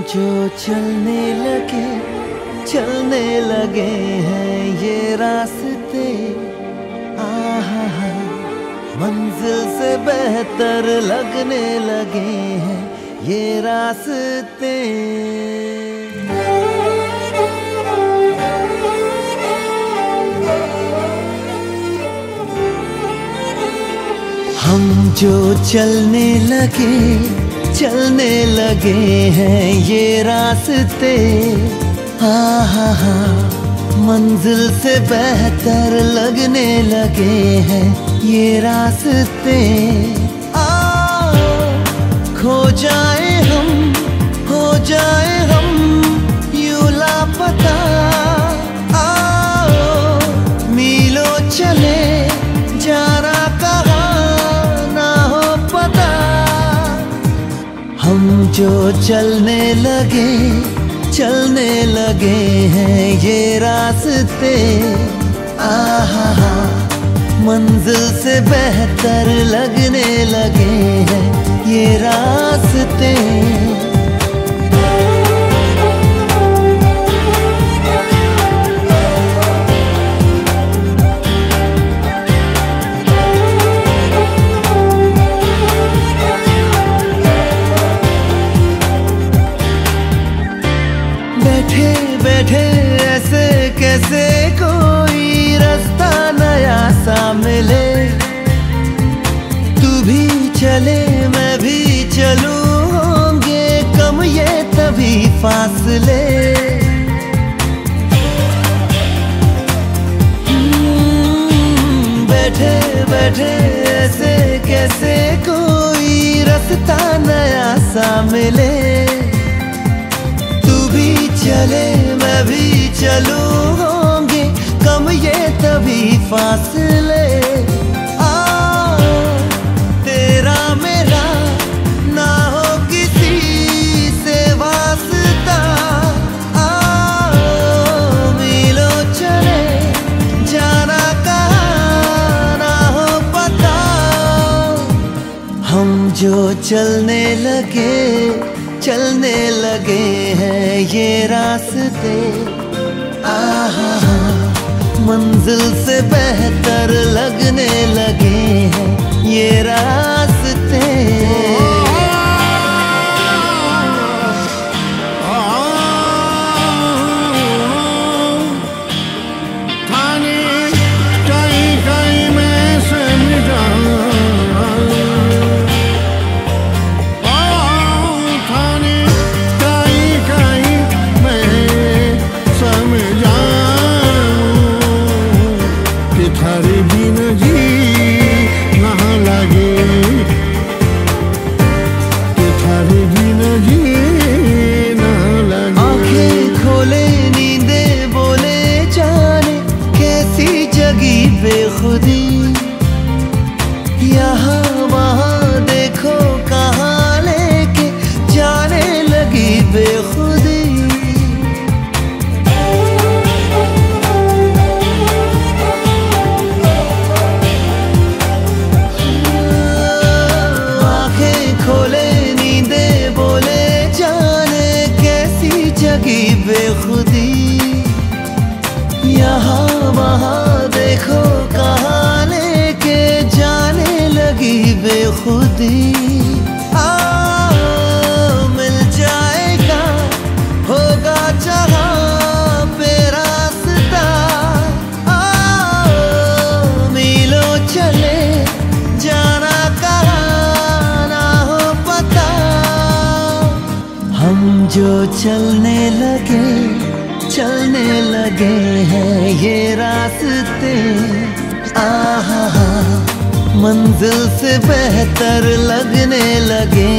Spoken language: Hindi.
जो चलने लगे हैं ये रास्ते, आहा हा, मंजिल से बेहतर लगने लगे हैं ये रास्ते। हम जो चलने लगे हैं ये रास्ते, आहा हा, मंजिल से बेहतर लगने लगे हैं ये रास्ते। आओ खो जाए हम, हो जाए हम यूं लापता, आओ मीलों चले जाना कहाँ ना हो पता। हम जो चलने लगे हैं ये रास्ते, आहा हा, मंजिल से बेहतर लगने लगे हैं ये रास्ते। बैठे ऐसे कैसे कोई रास्ता नया सा मिले, तू भी चले मैं भी चलूं, होंगे कम ये तभी फासले। बैठे ऐसे कैसे कोई रास्ता नया सा मिले, चले मैं भी चलूं, होंगे कम ये तभी फासले। आओ तेरा मेरा ना हो किसी से वास्ता, आओ मीलों चले जाना कहाँ ना हो पता। हम जो चलने लगे हैं ये रास्ते, आहा हा, मंजिल से बेहतर लगने लगे हैं ये रास्ते। बेखुदी यहाँ वहाँ देखो कहाँ लेके जाने लगी बेखुदी। आंखें खोले नींदे बोले जाने कैसी जगी बेखुदी, यहाँ वहाँ देखो कहाँ लेके जाने लगी बेखुदी। आओ मिल जाएगा होगा जहाँ पे रास्ता, आओ मीलों चले जाना कहाँ ना हो पता। हम जो चलने लगे हैं ये रास्ते, आहा हा, मंजिल से बेहतर लगने लगे